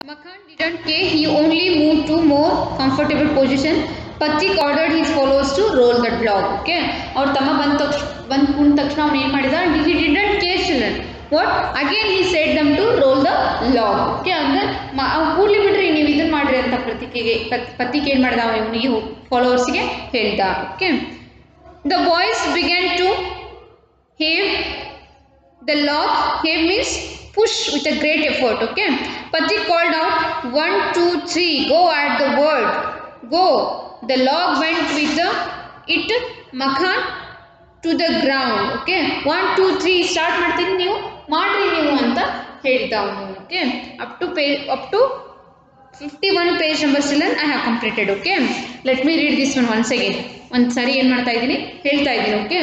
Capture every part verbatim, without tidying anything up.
Makhan didn't care, he only moved to more comfortable position. Patik ordered his followers to roll the log. Okay, और तमा बंद बंद कुंड तक्षण ಅವನು ಏನು ಮಾಡಿದ? He didn't care children. What? Again he said them to roll the log. Okay, ಅಂದ್ರೆ ಕೂಡ್ಲಿ ಬಿಡ್ರಿ ನೀವು ಇದನ್ನ ಮಾಡ್ರಿ ಅಂತ ಪ್ರತಿಕೆಗೆ ಪತಿಗೆ ಏನು ಮಾಡಿದ? ಅವನಿಗೆ ಫಾಲೋವರ್ಸ್ಗೆ ಹೇಳ್ದ. Okay, the boys began to heave the log. Heave means push with a great effort. Okay, Patik called out, one, two, three, go at the word. Go. The log went with the it Makhan to the ground. Okay, one, two, three, start ಮಾಡ್ತೀನಿ ನೀವು ಮಾಡ್ರಿ ನೀವು ಅಂತ ಹೇಳ್ದ ಅವನು. Okay, up to page up to fifty-one page number children I have completed. Okay, let me read this one once again. ಒಂದು ಸರಿ ಏನು ಮಾಡ್ತಾ ಇದ್ದೀನಿ ಹೇಳ್ತಾ ಇದ್ದೀನಿ. Okay,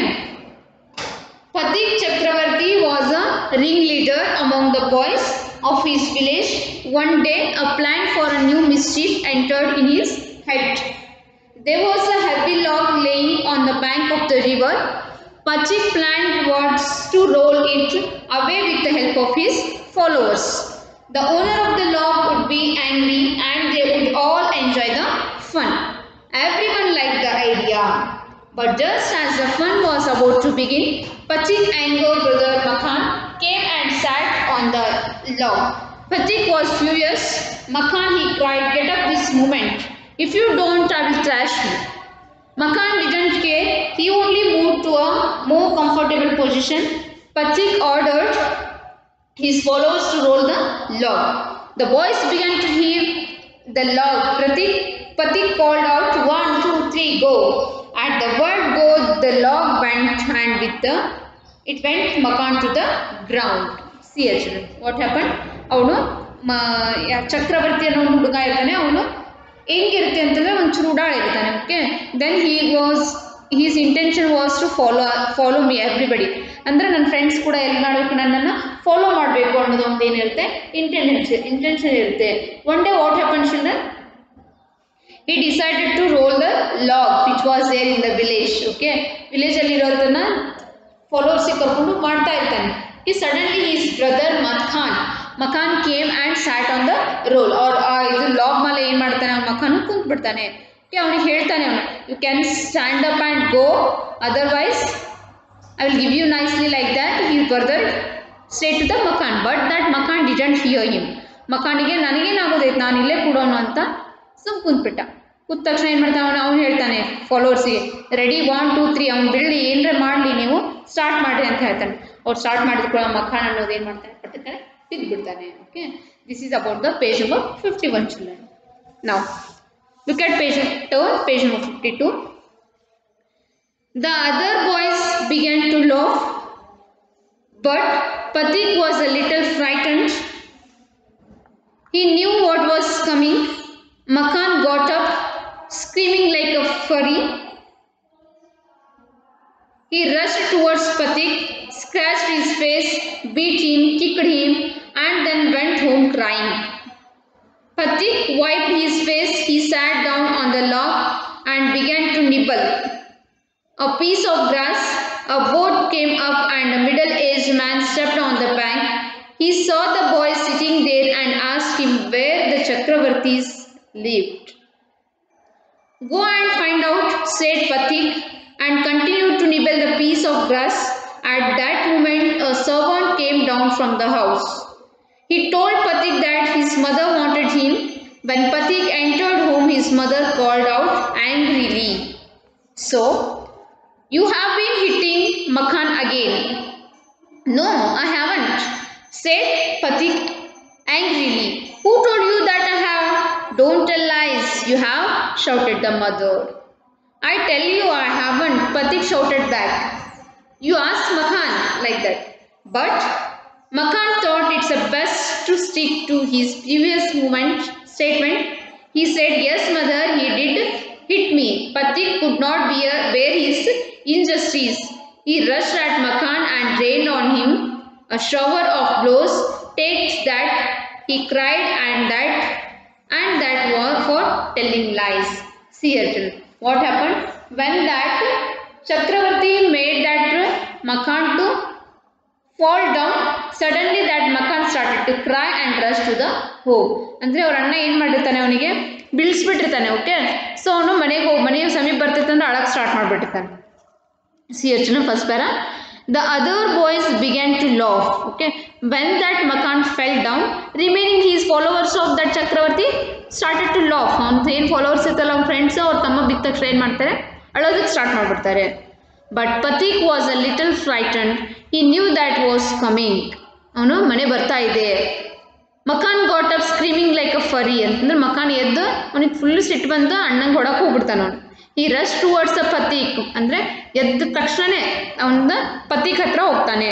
Patik Chakravarti was a ringleader among the boys of his village. One day, a plan for a new mischief entered in his head. There was a heavy log laying on the bank of the river. Patik planned was to roll it away with the help of his followers. The owner of the log would be angry and they would all enjoy the fun. Everyone liked the idea. But just as the fun was about to begin, Patik's angered brother Makhan came and sat on the log. Patik was furious. Makhan, he cried, get up this moment. If you don't, I will thrash you. Makhan didn't care. He only moved to a more comfortable position. Patik ordered his followers to roll the log. The boys began to heave the log. Patik, Patik called out, one, two, three, go. At the word go, the log went and with the it went Makhan to the ground. See children, what happened? ಅವನು ಚಕ್ರವರ್ತಿ ಅನ್ನೋ ಹುಡುಗ ಇರ್ತಾನೆ, ಅವನು ಹೆಂಗಿರುತ್ತೆ ಅಂತಂದ್ರೆ ಒಂದು ಚೂಡಾಳ ಇರ್ತಾನೆ. Okay, then he was his intention was to follow follow me everybody, ಅಂದರೆ ನನ್ನ ಫ್ರೆಂಡ್ಸ್ ಕೂಡ ಎಲ್ಲಿ ಮಾಡಬೇಕು, ನನ್ನನ್ನು ಫಾಲೋ ಮಾಡಬೇಕು ಅನ್ನೋದು ಒಂದು ಏನಿರುತ್ತೆ ಇಂಟೆನ್ಷನ್ ಇಂಟೆನ್ಷನ್ ಇರುತ್ತೆ. One day what happen children? He decided to roll the log which was there in the village. Okay, village ಅಲ್ಲಿ ಇರೋದನ್ನ ಫಾಲೋವರ್ಸ್ ಕರ್ಕೊಂಡು ಮಾಡ್ತಾ ಇರ್ತಾನೆ. He suddenly his brother Makhan Makhan came and sat on the roll. और ಇದು log ಮೇಲೆ ಏನು ಮಾಡ್ತಾನೆ, ಅವನು ಮಖಾನ್ ಕುಂತ್ ಬಿಡ್ತಾನೆ. ಓಕೆ, ಅವನಿಗೆ ಹೇಳ್ತಾನೆ ಅವನು, you can stand up and go, otherwise I will give you nicely like that. He brother state to the Makhan, but that Makhan didn't hear him. ಮಖಾನಿಗೆ ನನಗೇನಾಗೋದೈತೆ, ನಾನು ಇಲ್ಲೇ ಕೂಡೋನು ಅಂತ ಸುಮ್ ಕುಂತ್ಬಿಟ್ಟ. ಕೂತ ತಕ್ಷಣ ಏನು ಮಾಡ್ತಾನೆ ಅವನು ಅವನು ಹೇಳ್ತಾನೆ ಫಾಲೋವರ್ಸಿಗೆ, ರೆಡಿ ಒನ್ ಟೂ ತ್ರೀ, ಅವ್ನು ಬಿಡಲಿ ಏನರ ಮಾಡಲಿ ನೀವು ಸ್ಟಾರ್ಟ್ ಮಾಡಿರಿ ಅಂತ ಹೇಳ್ತಾನೆ. ಅವ್ರು ಸ್ಟಾರ್ಟ್ ಮಾಡಿದ ಕೂಡ ಮಖಾನ್ ಅನ್ನೋದು ಏನು ಮಾಡ್ತಾನೆ, ಪಟ್ಟಕ್ಕನೆ ಬಿದ್ದು ಬಿಡ್ತಾನೆ. Okay, this is about the page number fifty one children. Now look at page turn page number fifty-two. The other boys began to laugh, but Patik was a little frightened. He knew what was coming. Makhan got up, screaming like a fury. He rushed towards Patik, scratched his face, beat him, kicked him, and then went home crying. Patik wiped his face. He sat down on the log and began to nibble a piece of grass. A boat came up and a middle-aged man stepped on the bank. He saw the boy sitting there and asked him where the Chakravartis lived. Go and find out, said Patik, and continued to nibble the piece of grass. At that moment, a servant came down from the house. He told Patik that his mother wanted him. When Patik entered home, his mother called out angrily, so, you have been hitting Makhan again. No, I haven't, said Patik angrily. Who told you that I have? Don't tell lies, you have, shouted the mother. I tell you I haven't, Patik shouted back. You asked Makhan like that. But Makhan thought it's best to stick to his previous movement statement. He said, yes mother, he did hit me. Patik could not bear, bear his injustice. He rushed at Makhan and rained on him a shower of blows. Takes that, he cried, and that and that was for telling lies. See here, what happened when that Chakravarti made that Makhan to fall down. Suddenly that Makhan started started to cry and rushed to the home. ಅಂದರೆ ಅವ್ರ ಅಣ್ಣ ಏನು ಮಾಡಿರ್ತಾನೆ, ಅವನಿಗೆ ಬೀಳಿಸ್ಬಿಟ್ಟಿರ್ತಾನೆ. Okay, so ಅವನು ಮನೆಗೆ ಹೋಗಿ ಮನೆಯ ಸಮೀಪ ಬರ್ತಿರ್ತಂದ್ರೆ ಅಳಕ್ಕೆ ಸ್ಟಾರ್ಟ್ ಮಾಡಿಬಿಟ್ಟಿರ್ತಾನೆ. ಸಿ ಯೋಚನೆ first para. The other boys began to laugh. Okay, when that Makan fell down, remaining his followers of that Chakravarti started to laugh. ಅವ್ನು ಏನು ಫಾಲೋವರ್ಸ್ ಇರ್ತಲ್ಲ ಅವ್ನ ಫ್ರೆಂಡ್ಸ್, ಅವ್ರ ತಮ್ಮ ಬಿದ್ದ ತಕ್ಷಣ ಏನು ಮಾಡ್ತಾರೆ, ಅಳೋದಕ್ಕೆ ಸ್ಟಾರ್ಟ್ ಮಾಡಿಬಿಡ್ತಾರೆ. But Phatik was a little frightened. He knew that was coming. ಅವನು ಮನೆ ಬರ್ತಾ ಇದೆ. Makhan got up screaming like a fury ಅಂತಂದ್ರೆ ಮಕಾನ್ ಎದ್ದು ಅವನಿಗೆ ಫುಲ್ ಸಿಟ್ಟು ಬಂದು ಅಣ್ಣಂಗೆ ಹೊಡಕ್ಕೆ ಹೋಗ್ಬಿಡ್ತಾನೆ ಅವನು. ಈ ರಶ್ ಟುವರ್ಡ್ಸ್ ದ ಪತಿಕ್ ಅಂದರೆ ಎದ್ದ ತಕ್ಷಣನೇ ಅವನ ಪತಿಕ್ ಹತ್ರ ಹೋಗ್ತಾನೆ.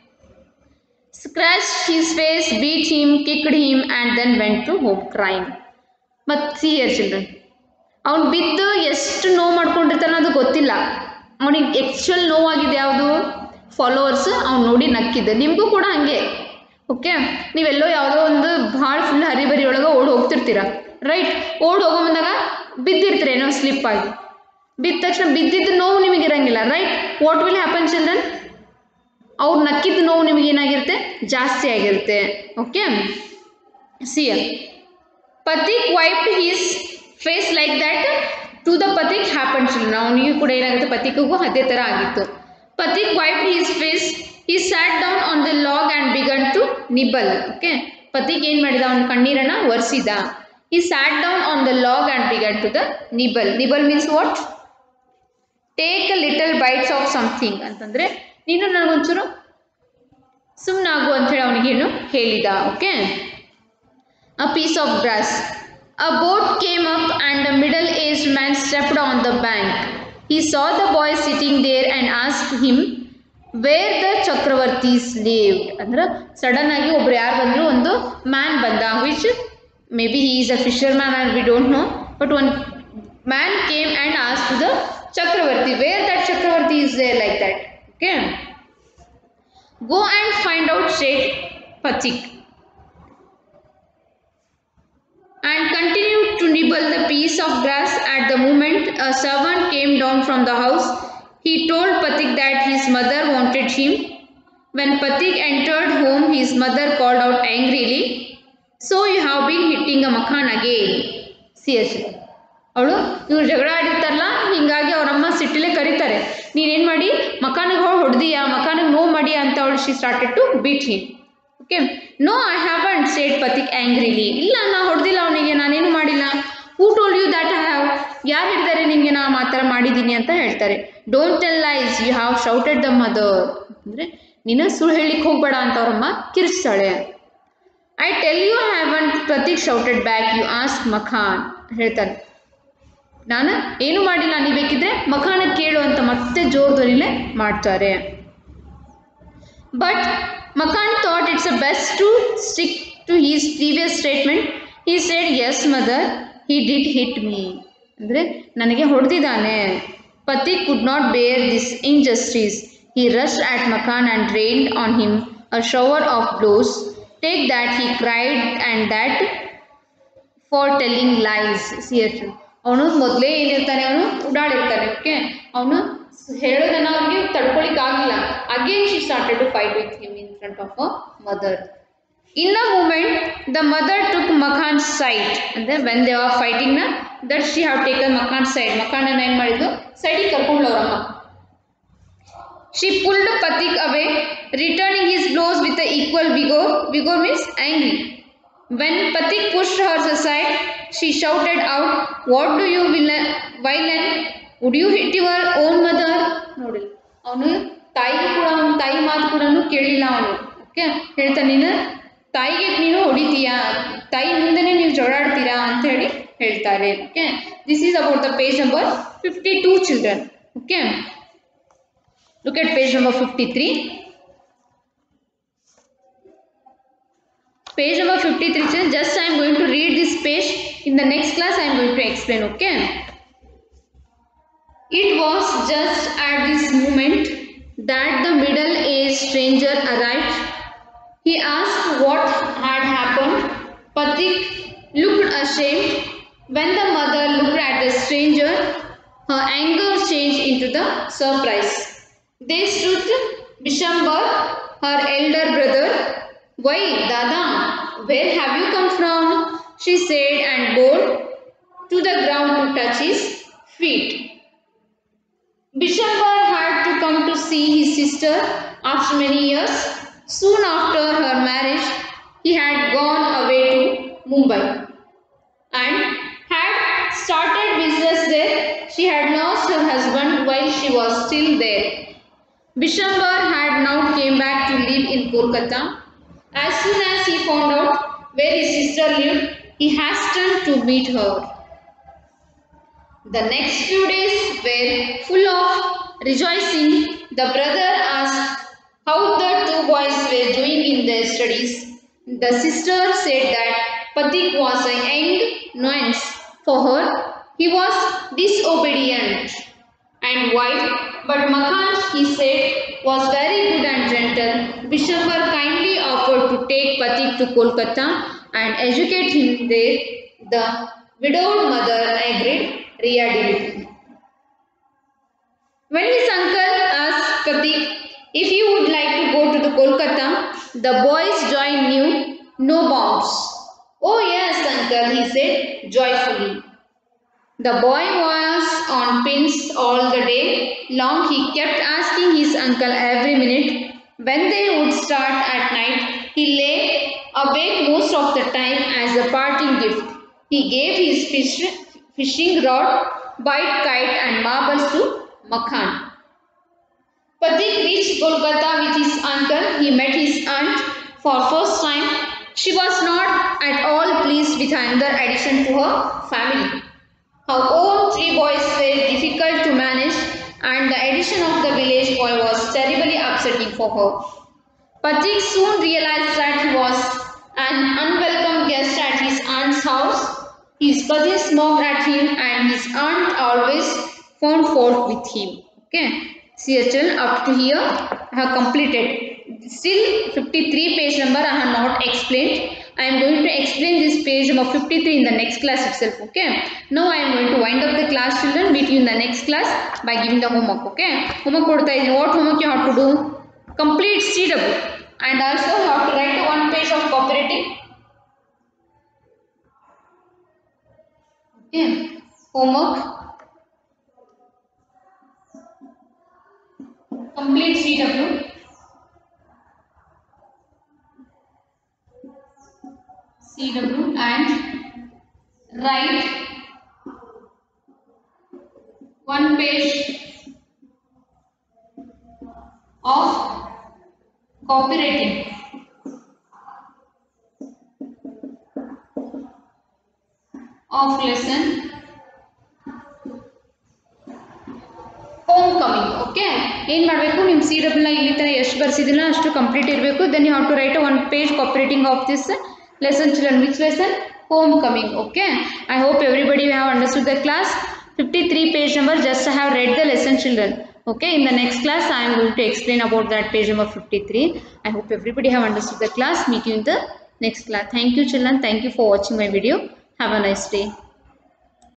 Scratch his face, beat him, kicked him and then went to home crime. ಮತ್ತು ಸಿ ಹಿಯರ್ ಚಿಲ್ಡ್ರನ್, ಅವ್ನು ಬಿದ್ದು ಎಷ್ಟು ನೋವು ಮಾಡ್ಕೊಂಡಿರ್ತಾನೆ ಅದು ಗೊತ್ತಿಲ್ಲ. ಅವನಿಗೆ ಆ್ಯಕ್ಚುಯಲ್ ನೋವಾಗಿದೆ ಯಾವುದು, ಫಾಲೋವರ್ಸ್ ಅವ್ನು ನೋಡಿ ನಕ್ಕಿದ್ದೆ. ನಿಮಗೂ ಕೂಡ ಹಾಗೆ. ಓಕೆ, ನೀವೆಲ್ಲೋ ಯಾವುದೋ ಒಂದು ಭಾಳ ಫುಲ್ ಹರಿಬರಿ ಒಳಗೆ ಓಡಿ ಹೋಗ್ತಿರ್ತೀರ, ರೈಟ್? ಓಡಿ ಹೋಗೋ ಬಂದಾಗ ಬಿದ್ದಿರ್ತೀರ ಏನೋ ಸ್ಲಿಪ್ ಆಗಿ. ಬಿದ್ದ ತಕ್ಷಣ ಬಿದ್ದಿದ್ದು ನೋವು ನಿಮಗೆ ಇರಂಗಿಲ್ಲ, right? What will happen children? ಅವ್ರು ನಕ್ಕಿದ್ದ ನೋವು ನಿಮಗೆ ಏನಾಗಿರುತ್ತೆ, ಜಾಸ್ತಿ ಆಗಿರುತ್ತೆ. Okay, see Phatik wiped his face like that to the Phatik happen children. ಅವನಿಗೂ ಕೂಡ ಏನಾಗುತ್ತೆ, ಪತಿಕ್ಗೂ ಅದೇ ಥರ ಆಗಿತ್ತು. Phatik wiped his face, he sat down on the log and began to nibble. Okay, Phatik ಏನು ಮಾಡಿದ, ಅವನ ಕಣ್ಣೀರನ್ನು ಒರೆಸಿದ. he sat down on the log and began to the nibble. nibble means what? take a little bites of something ಅಂತಂದರೆ ನೀನು ನನಗೊಂಚೂರು ಸುಮ್ಮನಾಗು ಅಂಥೇಳಿ ಅವನಿಗೇನು ಹೇಳಿದ. Okay, a piece of grass. a boat came up and a middle-aged man stepped on the bank. he saw the boy sitting there and asked him where the Chakravartis lived. ಅಂದ್ರೆ sudden ಆಗಿ ಒಬ್ರು ಯಾರು ಬಂದರು, ಒಂದು ಮ್ಯಾನ್ ಬಂದ, which may be he is a fisherman and we don't know, but one man came and ask to the Chakravarti where that Chakravarti is there like that. Okay, go and find out state Phatik and continued to nibble the piece of grass. At the moment a servant came down from the house. He told Patik that his mother wanted him. When Patik entered home, his mother called out angrily, so you have been hitting a Makan again. Seriously, ಅವಳು ಇವ್ರು ಜಗಳ ಆಡಿರ್ತಾರಲ್ಲ, ಹೀಗಾಗಿ ಅವರಮ್ಮ ಸಿಟ್ಟಿಲೆ ಕರೀತಾರೆ, ನೀನೇನು ಮಾಡಿ ಮಕಾನಿಗೆ ಹೋಗಿ ಹೊಡೆದಿಯಾ, ಮಕಾನಿಗೆ ನೋವು ಮಾಡಿಯಾ ಅಂತ ಅವಳು she started to beat him. Okay, no I haven't said Phatik angrily. ಇಲ್ಲ, ನಾ ಹೊಡೆದಿಲ್ಲ ಅವನಿಗೆ, ನಾನೇನು ಮಾಡಿಲ್ಲ. Who told you that I have, ಯಾರು ಹೇಳ್ತಾರೆ ನಿಮಗೆ ನಾ ಆ ಥರ ಮಾಡಿದ್ದೀನಿ ಅಂತ ಹೇಳ್ತಾರೆ. Don't tell lies, you have shouted the mother. ಅಂದರೆ ನೀನು ಸುಳ್ಳು ಹೇಳಲಿಕ್ಕೆ ಹೋಗಬೇಡ ಅಂತ ಅವರಮ್ಮ ಕಿರಿಸ್ತಾಳೆ. I tell you haven't Phatik shouted back, you ask Makhan ಹೇಳ್ತಾನೆ, ನಾನು ಏನು ಮಾಡಿಲ್ಲ, ನೀವು ಬೇಕಿದ್ರೆ ಮಖಾನ ಕೇಳು ಅಂತ ಮತ್ತೆ ಜೋರು ಧ್ವನಿಲೆ ಮಾಡ್ತಾರೆ. But Makhan thought it's a best to stick to his previous statement. He said, yes mother, he did hit me. ಅಂದರೆ ನನಗೆ ಹೊಡೆದಿದ್ದಾನೆ. Patik could not bear this injustice. He rushed at Makan and rained on him a shower of blows. Take that, he cried, and that for telling lies. Seriously, ಅವನು ಮೊದಲೇ ಏನಿರ್ತಾನೆ, ಅವನು ಉಡಾಡಿರ್ತಾನೆ. Okay, ಅವನು ಹೇಳೋದನ್ನ ಅವನಿಗೆ ತಡ್ಕೊಳಿಕ್ಕಾಗಲಿಲ್ಲ. Again she started to fight with him in front of a mother. In a moment, the mother took Makan's side. ಅಂದರೆ when they were fighting na, that she have taken Makan's side. ಮಕಾನನ್ನು ಏನು ಮಾಡಿದ್ದು, ಸೈಡಿಗೆ ಕರ್ಕೊಂಡು ಅವರಮ್ಮ. She pulled Patik away, returning his blows with the equal vigor. Vigor means angry. When Patik pushed her aside, she shouted out, "What do you villain? Would you hit your own mother?" ನೋಡಿ, ಅವನು ತಾಯಿಗೆ ಕೂಡ ಅವನ ತಾಯಿ ಮಾತು ಕೂಡ ಕೇಳಿಲ್ಲ ಅವನು. ಓಕೆ, ಹೇಳ್ತಾನೆ, ನೀನು ತಾಯಿಗೆ ನೀನು ಹೊಡಿತೀಯಾ, ತಾಯಿ ಮುಂದೆನೇ ನೀವು ಜಗಳಾಡ್ತೀರಾ ಅಂತ ಹೇಳಿ ಹೇಳ್ತಾರೆ. Okay, this is about the page number fifty two children. Okay, look at page number fifty three. Page number fifty-three, children. Just I am going to read this page. In the next class, I am going to explain. Okay. It was just at this moment that the middle-aged stranger arrived. He asked what had happened. Patik looked ashamed. When the mother looked at the stranger, her anger changed into the surprise. They stood Bishambar, her elder brother. Why, Dada, where have you come from? She said and bowed to the ground to touch his feet. Bishambar had to come to see his sister after many years. Soon after her marriage, he had gone away to Mumbai and had started business there. She had lost her husband while she was still there. Bishambar had now came back to live in Kolkata. As soon as he found out where his sister lived, he hastened to meet her. The next few days were full of rejoicing. The brother asked how the two boys were doing in their studies. The sister said that Patik was a young nuisance for her. He was disobedient and wild, but Makhan, he said, was very good and gentle. Bishambar kindly offered to take Patik to Kolkata and educate him there. The widowed mother agreed readily. When his uncle asked Patik if he would like to go to the Kolkata, the boy's joy knew no bounds. Oh yes, uncle, he said joyfully. The boy was on pins all the day long. He kept asking his uncle every minute when they would start at night. He lay awake most of the time as a parting gift. He gave his fish, fishing rod, white kite and marbles to Makhan. Patik reached Kolkata with his uncle. He met his aunt for first time. She was not at all pleased with another addition to her family. Her own three boys were difficult to manage, and the addition of the village boy was terribly upsetting for her. Patik soon realized that he was an unwelcome guest at his aunt's house. His cousins mocked at him, and his aunt always found fault with him. Okay. See children, up to here I have completed. Still fifty-three page number I have not explained. I am going to explain this page number fifty-three in the next class itself. Okay. Now I am going to wind up the class, children. Meet you in the next class by giving the homework. Okay. Homework kodta idini. What homework you have to do? Complete C W and also you have to write one page of cooperating. Okay. Homework. Complete C W. C W and write one page of cooperating. Of lesson homecoming. Okay. ಏನು ಮಾಡಬೇಕು ನಿಮ್ಮ C ಡಬ್ಲ್ಯೂನ ಇಲ್ಲಿ ತರ ಎಷ್ಟು ಬರ್ಸಿದಿಲ್ಲ ಅಷ್ಟು complete ಇರಬೇಕು. Then you have to write one page cooperating of this lesson, children. Which lesson? Homecoming. Okay. I hope everybody have understood the class. fifty-three page number just I have read the lesson, children. Okay. In the next class I am going to explain about that page number fifty-three. I hope everybody have understood the class. Meet you in the next class. Thank you, children. Thank you for watching my video. Have a nice day.